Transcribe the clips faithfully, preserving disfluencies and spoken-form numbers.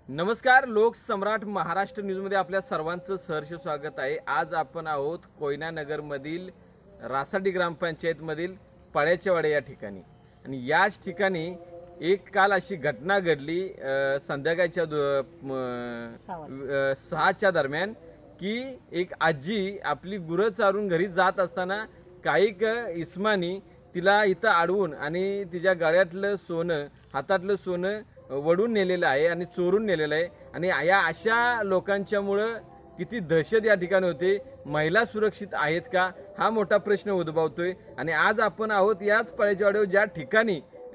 नमस्कार, लोकसम्राट महाराष्ट्र न्यूजमध्ये आपल्या सर्वांचं सहर्ष स्वागत आहे। आज आपण आहोत कोयना नगर मधील रासाडी ग्रामपंचायतमधील पळ्याचेवाडे या ठिकाणी आणि याच ठिकाणी एक काल अशी घटना घडली संध्याकाळच्या सहाच्या दरम्यान की एक आजी आपली गुरं चारून घरी जात असताना काही इस्मानी तिला इथं अडवून आणि तिच्या गळ्यातलं सोनं हातातलं सोनं वडून नेलेलं आहे आणि चोरून नेलेलं आहे आणि या अशा लोकांच्यामुळे किती दहशत या ठिकाणी होते। महिला सुरक्षित आहेत का हा मोठा प्रश्न उद्भवतोय आणि आज आपण आहोत याच पळ्याचेवाडीवर ज्या ठिकाणी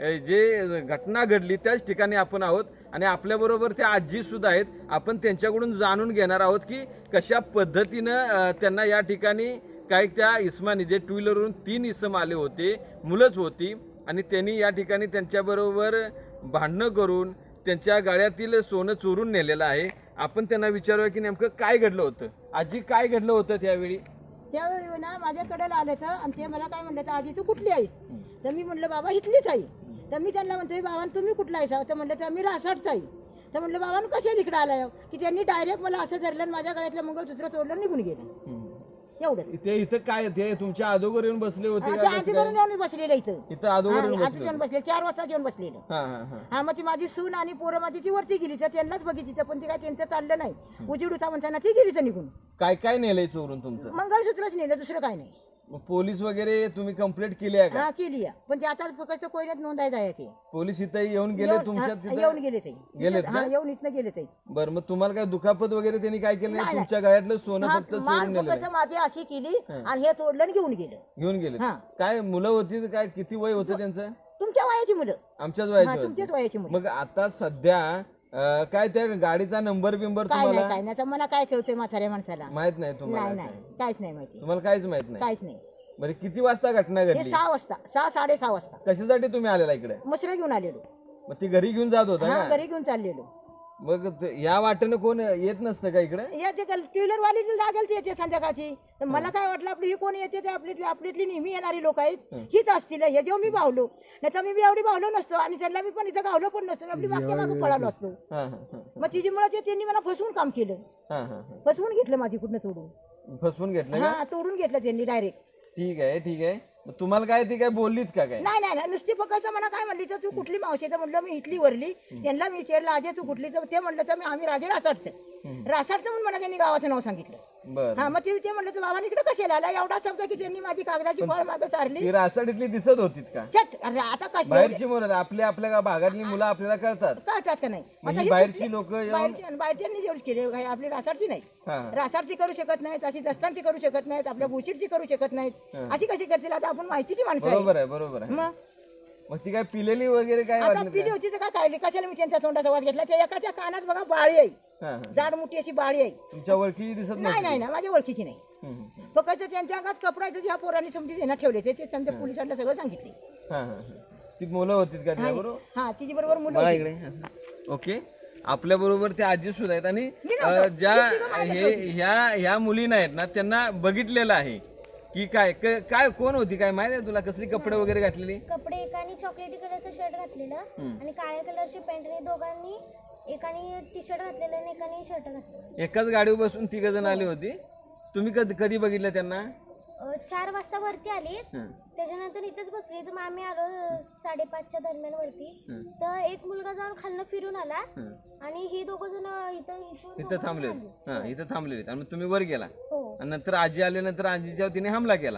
जे घटना घडली त्याच ठिकाणी आपण आहोत आणि आपल्या बरोबर त्या आजी सुद्धा आहेत। आपण त्यांच्याकडून जाणून घेणार आहोत की कशा पद्धतीने त्यांना या ठिकाणी काही त्या इस्मानी जे टू व्हीलरवरून तीन इसम आले होते, मुलंच होती आणि त्यांनी या ठिकाणी त्यांच्याबरोबर भांडणं करून त्यांच्या गाड्यातील सोनं चोरून नेलेलं आहे। आपण त्यांना विचारूया की नेमकं काय घडलं होतं। आजी, काय घडलं होतं त्यावेळी? त्यावेळी ना माझ्याकडे आले तर आणि ते मला काय म्हणले तर आजी तू कुठली आहेस? तर मी म्हणलं बाबा इथलीच आहे। तर मी त्यांना म्हणतोय बाबा तुम्ही कुठला आहेस? तर म्हणलं तर मी रासाडचा आहे। तर म्हणलं बाबा कशा इकडे आलाय की त्यांनी डायरेक्ट मला असं धरलं आणि माझ्या गळ्यातलं मंगळसूत्र तोडलं निघून गेलं। एवढं इथे इथं काय ते तुमच्या आदोगर येऊन बसले होते का? आजीवरून येऊन बसलेलं इथं इथं आदोगर येऊन बसले चार वाजता येऊन बसलेलं। हा मग ती माझी सून आणि पोरं माझी ती वरती गेली तर त्यांनाच बघितली पण ती काय त्यांचं चाललं नाही, उजीड होता म्हणताना ती गेली तर निघून। काय काय नेलंय चोरून तुमचं? मंगळसूत्रच नेलं, दुसरं काय नाही। पोलीस वगैरे तुम्ही कंप्लेंट केली आहे का? हा केली आहे पण ते आता फक्त कोयनात नोंदायचं आहे की पोलीस इथं येऊन गेले तुमच्या तिथे? येऊन गेले ते गेलेत हा येऊन इथनं गेले ते। बरं, मग तुम्हाला काय दुखापत वगैरे त्यांनी काय केलं नाही? तुमच्या गळ्यातलं सोनं फक्त चोरून नेलं? माझी अशी केली आणि हे तोडलं आणि घेऊन गेलं। घेऊन गेले? काय मुलं होती? काय किती वय होतं त्यांचं? तुमच्या वयाची मुलं? आमच्याच वयाची? तुमच्याच वयाची मुलं। मग आता सध्या काय त्या गाडीचा नंबर बिंबर काय नाही काय नाही मला काय कळतंय म्हाताऱ्या माणसाला? माहित नाही तुम्हाला? नाही नाही काहीच नाही माहिती तुम्हाला? काहीच माहित नाही? काहीच नाही। बरं, किती वाजता घटना घडली? सहा वाजता, सहा साडे सहा वाजता। कशासाठी तुम्ही आलेला इकडे? मसरा घेऊन आलेलो। मग ती घरी घेऊन जात होता का? घरी घेऊन चाललेलो। मग या वाटेनं कोण येत नसतं का इकडे? येते टू व्हीलर वाली लागेल ती येते संध्याकाळची। तर मला काय वाटलं आपली ही कोण येते ते आपली आपलीतली नेहमी येणारी लोक आहेत हीच असतील हे जेव्हा मी भावलो नाही तर मी बी एवढी भावलो नसतो आणि त्यांना मी पण इथं गावलो पण नसतो, आपली मागच्या मागं पळालो असतो। मग तिच्यामुळे त्यांनी मला फसवून काम केलं, फसवून घेतलं माझी कुठनं तोडून फसवून घेतलं? हा तोडून घेतलं त्यांनी डायरेक्ट। ठीक आहे ठीक आहे, तुम्हाला काय ती काय बोललीत का? काय नाही नाही नुसती फक्त मला काय म्हणली तर तू कुठली मावशी? तर म्हणलं मी इथली वरली। त्यांना मी विचारलं आजे तू कुठली? तर ते म्हणलं तर मी आम्ही राजे रासाडचं रासाडचं म्हणून मला त्यांनी गावाचं नाव सांगितलं। हा मग ते म्हणलं तर बाबा इकडे कशाला आला? एवढा शब्द की त्यांनी माझी कागदाची फळ मागं सारली। रासाडीतली दिसत होतीत का? आता कशी बाहेरची मुलं आपल्या आपल्या भागातली मुलं आपल्याला कळतात कळतात का नाही? बाहेरची लोक बाहेरच्यांनी जेवढी केली आपली रासाडची नाही, रासाडची करू शकत नाहीत, अशी दस्तांची करू शकत नाहीत, आपल्या भुशीरची करू शकत नाहीत, अशी कशी करतील? आता आपण माहितीची माणसं आहे। बरोबर आहे बरोबर आहे। मग मग ती काय पिलेली वगैरे काय? पिली होती तर काय काढली? कशाला मी त्यांच्या तोंडाचा वाद घेतला? त्या एकाच्या कानात बघा बाळी आहे, जाड मोठी अशी बाळी आहे। तुमच्या ओळखीची दिसत नाही? नाही ना माझ्या ओळखीची नाही, फक्त त्यांच्या अंगात कपडा आहे ह्या पोरांनी समजी देण्यात ठेवले ते समजा पोलिसांना सगळं सांगितले। ती मुलं होती का त्याबरोबर? हा तिची बरोबर मुलं इकडे। ओके, आपल्या बरोबर त्या आजी सुद्धा आहेत आणि ज्या ह्या ह्या मुली आहेत ना त्यांना बघितलेलं आहे की काय काय कोण होती काय माहिती आहे तुला? कसली कपडे वगैरे घातलेली? कपडे एकाने चॉकलेटी कलरचं शर्ट घातलेलं आणि काळ्या कलरची पॅन्ट, दोघांनी एकाने टी शर्ट घातलेलं आणि एकाने शर्ट घातलेलं। एकाच गाडीवर बसून तिघ जण आले होते? तुम्ही कधी कधी बघितलं त्यांना? चार वाजता वरती आली, त्याच्यानंतर इथेच बसली तर आम्ही आलो साडेपाचच्या दरम्यान वरती। तर एक मुलगा जाऊन खालनं फिरून आला आणि ही दोघ जण इथं इथं थांबले इथं थांबले आणि तुम्ही वर गेला आणि नंतर आजी आल्यानंतर आजीच्या तिने हमला केला।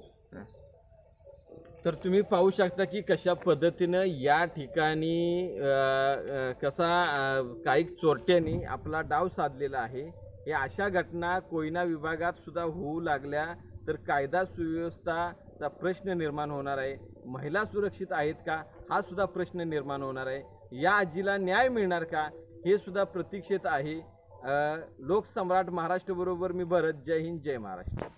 तर तुम्ही पाहू शकता की कशा पद्धतीनं या ठिकाणी कसा काही चोरट्यांनी आपला डाव साधलेला आहे। हे अशा घटना कोयना विभागात सुद्धा होऊ लागल्या तर कायदा सुव्यवस्थाचा प्रश्न निर्माण होणार आहे। महिला सुरक्षित आहेत का हा सुद्धा प्रश्न निर्माण होणार आहे। या आजीला न्याय मिळणार का हे सुद्धा प्रतीक्षेत आहे। लोकसम्राट महाराष्ट्र बरोबर मी भरत, जय हिंद जय महाराष्ट्र।